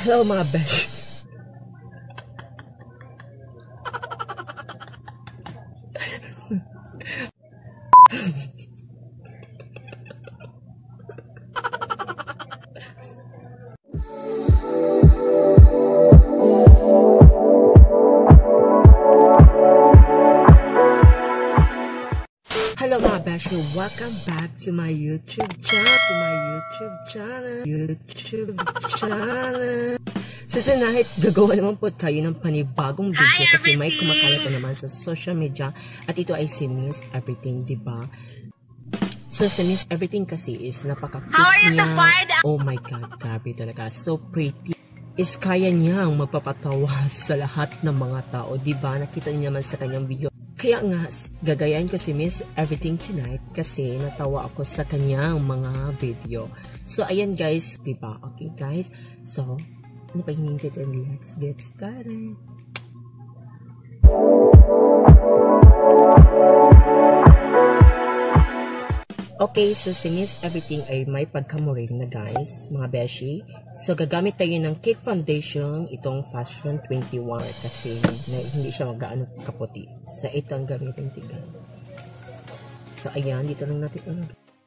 Hello mga besh. Hello mga besh, welcome back to my YouTube channel. So tonight, gagawa naman po tayo ng panibagong video kasi may kumakalat na naman sa social media at ito ay si Miss Everything, diba? So si Miss Everything kasi is napaka-cute niya. Oh my God, grabe talaga. So pretty. Is kaya niyang magpapatawa sa lahat ng mga tao, diba? Nakita niyo naman sa kanyang video. Kaya nga, gagayain ko si Miss Everything tonight kasi natawa ako sa kanyang mga video. So, ayan guys, diba? Okay guys, so, ano pa hinihintay tayo? Let's get started. Okay, so si Miss Everything ay may pagkamuring na guys, mga beshi. So, gagamit tayo ng Cake Foundation, itong Fashion 21 kasi hindi siya magaano kaputi. So, ito ang gamitin tiga. So, ayan, dito lang natin.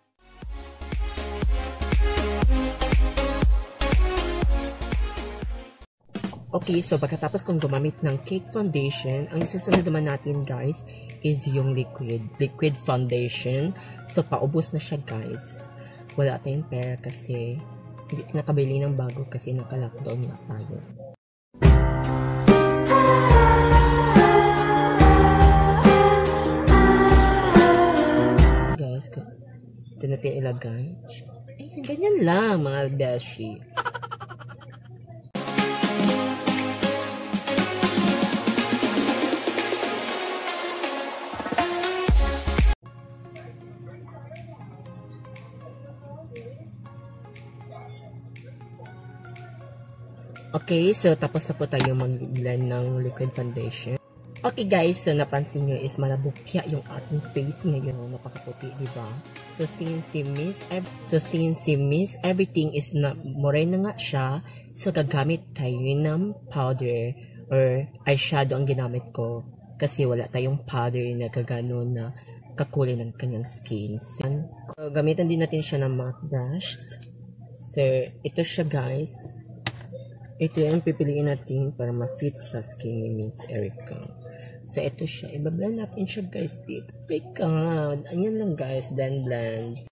Okay, so pagkatapos kong gumamit ng Cake Foundation, ang isusunod naman natin guys is yung liquid foundation. So, paubos na siya guys. Wala tayong pera kasi hindi nakabili ng bago kasi naka-lockdown nga tayo. Guys, ito natin ilagay. Ayun, ganyan lang mga beshi. Okay, so tapos na po tayo mag-blend ng liquid foundation. Okay guys, so napansin nyo is malabukya yung ating face ngayon. Napakaputi, diba? So since si Miss Everything is na morena nga siya, so gagamit tayo ng powder or eyeshadow ang ginamit ko. Kasi wala tayong powder na kagano na kakulay ng kanyang skin. So, gamitan din natin siya ng matte brush. So, ito siya guys. Ito yung pipiliin natin para ma-fit sa skin ni Miss Erica. So, ito siya. Iba-blend natin siya, guys. Dito. Teka. Anyan lang, guys. Blend.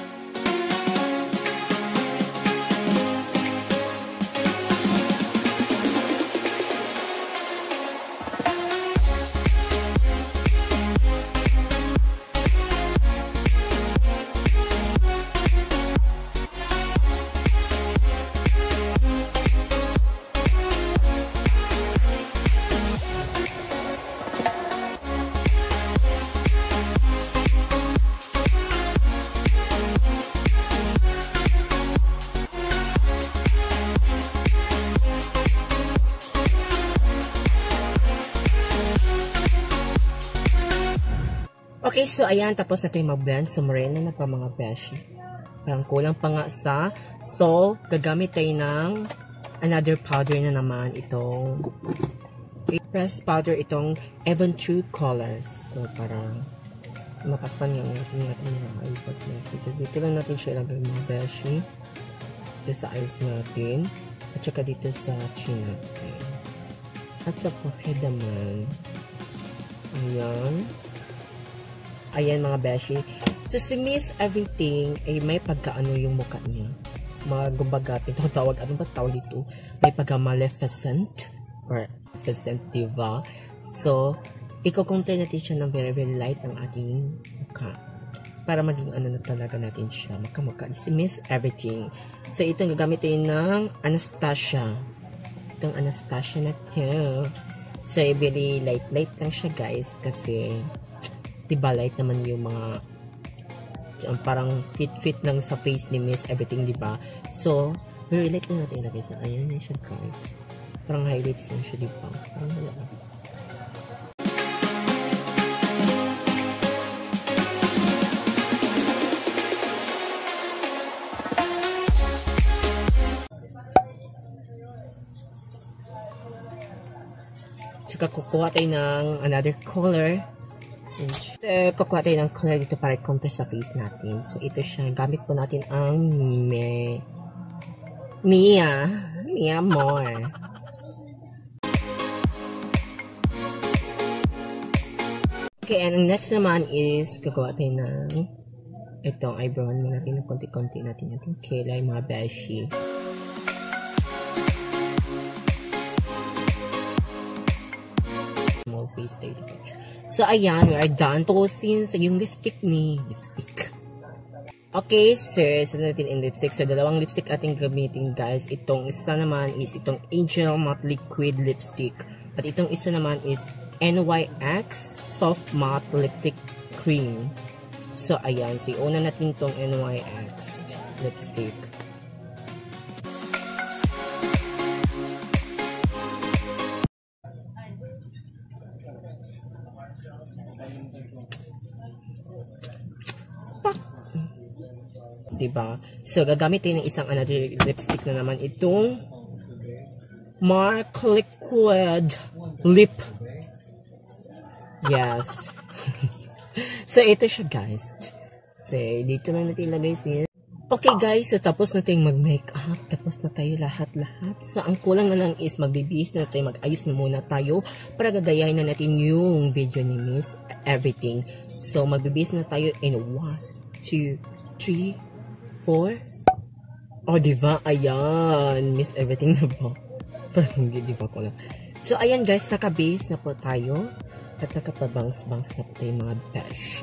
Okay, so ayan, tapos na tayo mag-blend. So, morena na pa mga beshi. Parang kulang pa nga sa. So, gagamit tayo ng another powder na naman. Itong press powder, itong Even True Colors. So, parang matakpan nga natin mga eyebrows natin. Dito lang natin siya ilagay mga beshi. Dito sa eyes natin. At saka dito sa chin natin. At sa forehead naman. Ayan. Ayan mga beshi. So si Miss Everything ay may pagkaano yung mukha niya. Magumbaga, ito tawag, ano ba tawag dito? May pagka-maleficent or maleficent, diba? So, i-counter natin siya ng very very light ang ating mukha. Para maging ano na talaga natin siya. Makamukha. Si Miss Everything. So, itong gagamit tayo ng Anastasia. Itong Anastasia na ito. So, very light lang siya guys. Kasi diba light naman yung mga parang fit lang sa face ni Miss Everything, diba? So, very light lang natin ilagay sa ayan na siya guys. Parang highlights lang siya, diba? Parang wala. Tsaka kukuha tayo ng another color. So, kukuha tayo ng color dito para contrast sa face natin. So, ito siya. Gamit po natin ang Mia More. Okay, and next naman is kukuha tayo ng itong eyebrow natin ng konti-konti natin yung kilay, mga beshi. Small face tayo. So, ayan, we are done to since yung lipstick ni lipstick. Okay, sir, so natin in lipstick. So, dalawang lipstick ating gamitin, guys. Itong isa naman is itong Angel Matte Liquid Lipstick. At itong isa naman is NYX Soft Matte Lipstick Cream. So, ayan. So, una natin itong NYX lipstick. Diba? So, gagamit tayo ng isang another lipstick na naman itong MAC Liquid Lip. Yes. So, ito siya, guys. So, dito lang natin ilagay siya. Okay, guys. So, tapos na tayong mag-makeup. Tapos na tayo lahat-lahat. So, ang kulang na lang is magbibihis na tayo. Mag-ayos na muna tayo para gagayahin na natin yung video ni Miss Everything. So, magbibihis na tayo in 1, 2, 3, 4. Oh, diba? Ayan. Miss Everything na ba? Parang hindi, diba ko lang. So, ayan, guys. Naka-base na po tayo. At nakapabangs-bangs na po tayo mga beshi.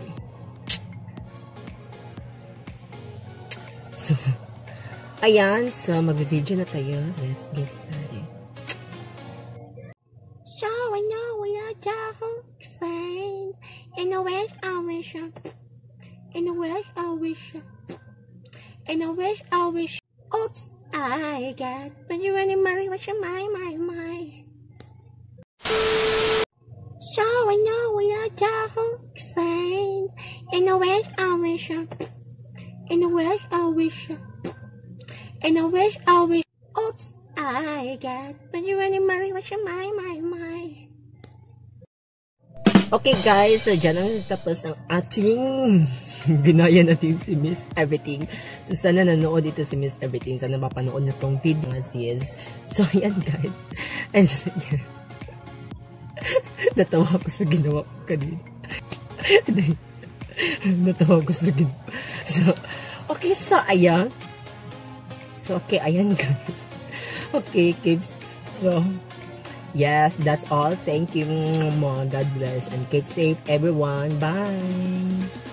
So, ayan. So, mag-video na tayo. Let's get started. So, I know we are just friends. And I wish I wish and I wish I wish and I wish I wish. Oops, I got when you running money, what's your my. So I know we are just friends, and I wish I wish and I wish I wish and I wish I wish. Oops, I got when you running money, what's your my. Okay, guys, so dyan ang tapos ng ating ginaya natin si Miss Everything. So, sana nanood dito si Miss Everything. Sana mapanood na tong video nga sis. So, ayan, guys. And, natawa ko sa ginawa ko kanina. Natawa ko sa ginawa. So, okay, so, ayan. So, okay, ayan, guys. Okay, kids. So, yes, that's all. Thank you. God bless and keep safe, everyone. Bye.